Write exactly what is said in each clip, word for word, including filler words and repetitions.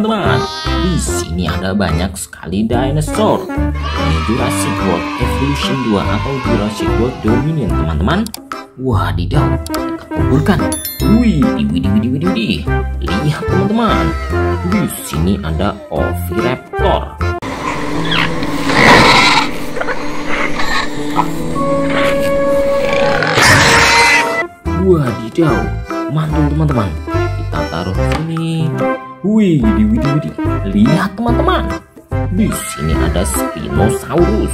teman-teman. Di sini ada banyak sekali dinosaur. Ini Jurassic World Evolution dua atau Jurassic World Dominion, teman-teman. Wadidaw, kita kumpulkan. Wih, widih, widih, widih, widih. Lihat teman-teman. Di sini ada Oviraptor. Wadidaw, mantul teman-teman. Kita taruh sini. Wih, widih, widih, widih. Lihat teman-teman. Di sini ada Spinosaurus.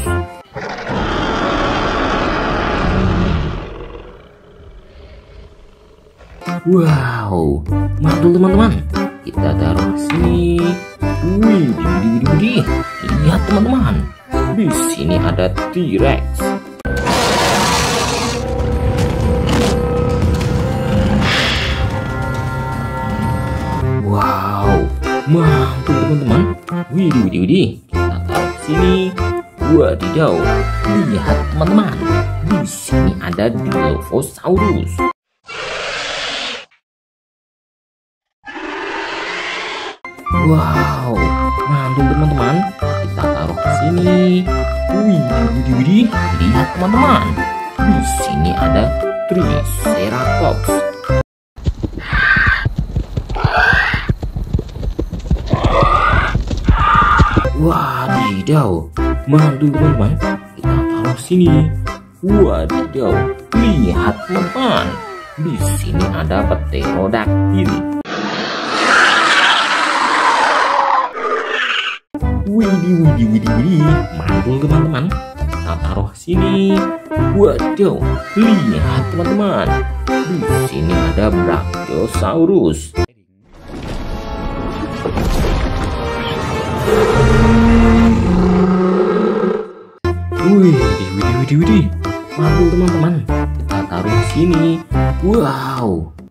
Wow, mantul teman-teman. Kita taruh sini. Wih, widih, widih, widih. Lihat teman-teman. Di sini ada T-Rex. Wow, mantul teman-teman. Widih, widih, widih. Kita taruh sini. Wadidaw, lihat teman-teman. Di sini ada Dilophosaurus. Wow, mantul teman-teman. Kita taruh sini. Wih, widih, widih. Lihat teman-teman. Di sini ada Triceratops. Wadidaw, mantul teman-teman. Kita taruh sini. Wadidaw, lihat teman-teman. Di sini ada Pterodactyl. Widih, widih, widih, widih. Mantul teman-teman. Kita taruh sini. Wadidaw, lihat teman-teman. Di sini ada Brachiosaurus. Wih, widih, widih, widih. Mantul teman-teman. Kita taruh sini. Wow,